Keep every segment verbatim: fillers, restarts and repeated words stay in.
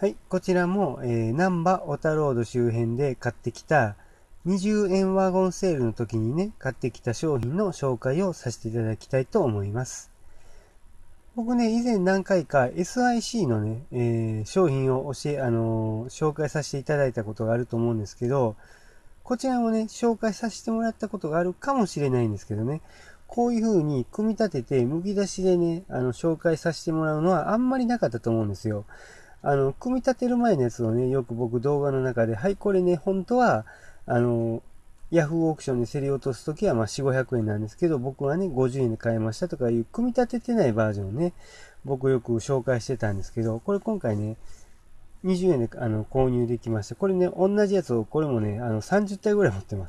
はい、こちらも、えー、難波小田ロード周辺で買ってきたにじゅうえんワゴンセールの時にね、買ってきた商品の紹介をさせていただきたいと思います。僕ね、以前何回か エスアイシー のね、えー、商品を教え、あのー、紹介させていただいたことがあると思うんですけど、こちらもね、紹介させてもらったことがあるかもしれないんですけどね、こういう風に組み立てて、剥き出しでね、あの、紹介させてもらうのはあんまりなかったと思うんですよ。あの、組み立てる前のやつをね、よく僕動画の中で、はい、これね、本当は、あの、ヤフーオークションで競り落とすときは、まあ、よん、ごひゃくえんなんですけど、僕はね、ごじゅうえんで買いましたとかいう、組み立ててないバージョンをね、僕よく紹介してたんですけど、これ今回ね、にじゅうえんであの購入できました。これね、同じやつを、これもね、あの、さんじゅったいぐらい持ってます。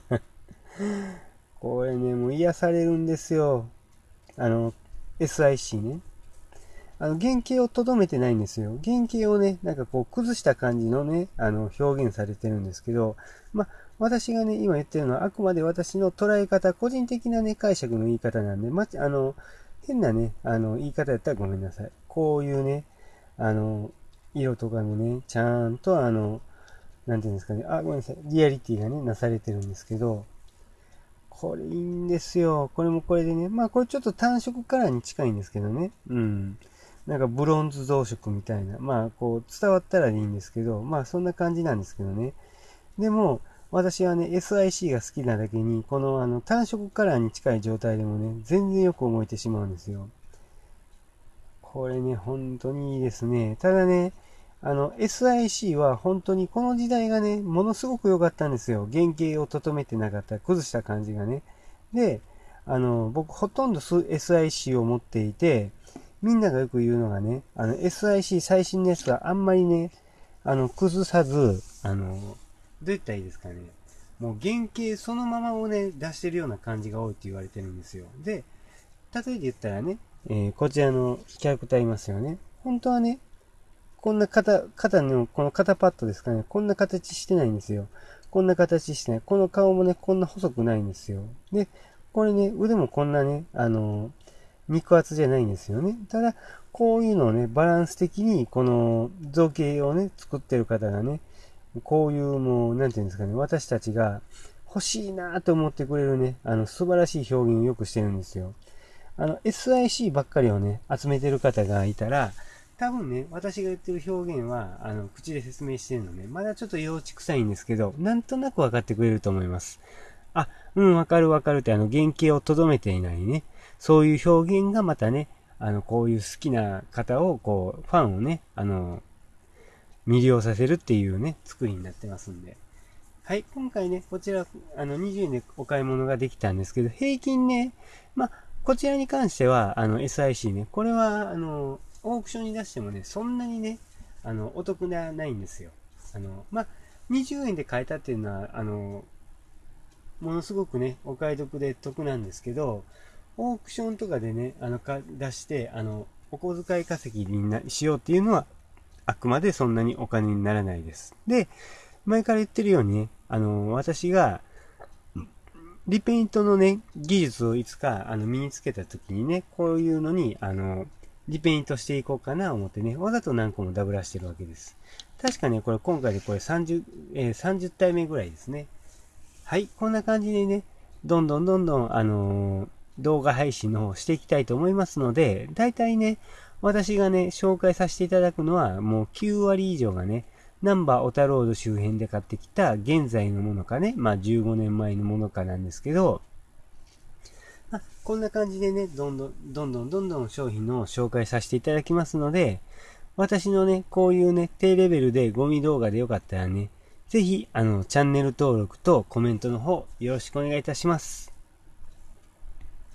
これね、もう癒されるんですよ。あの、エスアイシー ね。あの、原型をとどめてないんですよ。原型をね、なんかこう、崩した感じのね、あの、表現されてるんですけど、まあ、私がね、今言ってるのは、あくまで私の捉え方、個人的なね、解釈の言い方なんで、ま、あの、変なね、あの、言い方やったらごめんなさい。こういうね、あの、色とかもね、ちゃんとあの、なんていうんですかね、あ、ごめんなさい、リアリティがね、なされてるんですけど、これいいんですよ。これもこれでね。まあこれちょっと単色カラーに近いんですけどね。うん。なんかブロンズ増色みたいな。まあこう伝わったらいいんですけど、まあそんな感じなんですけどね。でも私はね エスアイシー が好きなだけに、このあの単色カラーに近い状態でもね、全然よく思えてしまうんですよ。これね、本当にいいですね。ただね、あの、エスアイシー は本当にこの時代がね、ものすごく良かったんですよ。原型を整めてなかった、崩した感じがね。で、あの、僕ほとんど エスアイシー を持っていて、みんながよく言うのがね、あの、エスアイシー 最新のやつはあんまりね、あの、崩さず、あの、どう言ったらいいですかね。もう原型そのままをね、出してるような感じが多いって言われてるんですよ。で、例えで言ったらね、えーこちらのキャラクターいますよね。本当はね、こんな肩、肩の、この肩パッドですかね。こんな形してないんですよ。こんな形してない。この顔もね、こんな細くないんですよ。で、これね、腕もこんなね、あの、肉厚じゃないんですよね。ただ、こういうのをね、バランス的に、この造形をね、作ってる方がね、こういうもう、なんていうんですかね、私たちが欲しいなと思ってくれるね、あの、素晴らしい表現をよくしてるんですよ。あの、エスアイシー ばっかりをね、集めてる方がいたら、多分ね、私が言ってる表現は、あの、口で説明してるのね、まだちょっと幼稚臭いんですけど、なんとなく分かってくれると思います。あ、うん、わかるわかるって、あの、原型をとどめていないね。そういう表現がまたね、あの、こういう好きな方を、こう、ファンをね、あの、魅了させるっていうね、作りになってますんで。はい、今回ね、こちら、あの、にじゅうえんでお買い物ができたんですけど、平均ね、まあ、こちらに関しては、あの、エスアイシー ね、これは、あの、オークションに出してもね、そんなにね、あの、お得ではないんですよ。あの、まあ、にじゅうえんで買えたっていうのは、あの、ものすごくね、お買い得で得なんですけど、オークションとかでね、あの、か出して、あの、お小遣い稼ぎになしようっていうのは、あくまでそんなにお金にならないです。で、前から言ってるようにね、あの、私が、リペイントのね、技術をいつか、あの、身につけた時にね、こういうのに、あの、リペイントしていこうかな思ってね、わざと何個もダブらしてるわけです。確かね、これ今回でこれさんじゅう、えー、さんじゅったいめぐらいですね。はい、こんな感じでね、どんどんどんどん、あのー動画配信の方していきたいと思いますので、だいたいね、私がね、紹介させていただくのは、もうきゅうわり以上がね、ナンバーオタロード周辺で買ってきた現在のものかね、まあじゅうごねんまえのものかなんですけど、まあ、こんな感じでね、どんどん、どんどんどんどん商品の紹介させていただきますので、私のね、こういうね、低レベルでゴミ動画でよかったらね、ぜひ、あの、チャンネル登録とコメントの方、よろしくお願いいたします。